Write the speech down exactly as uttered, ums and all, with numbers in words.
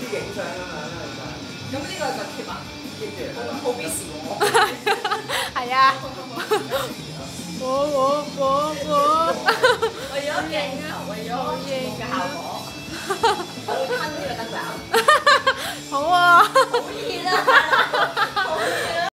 影相咁樣啦， 咁呢個就貼啊， 其實貼住好好 busy 喎。 係啊，我我我我， 為咗鏡頭，為咗節目嘅效果。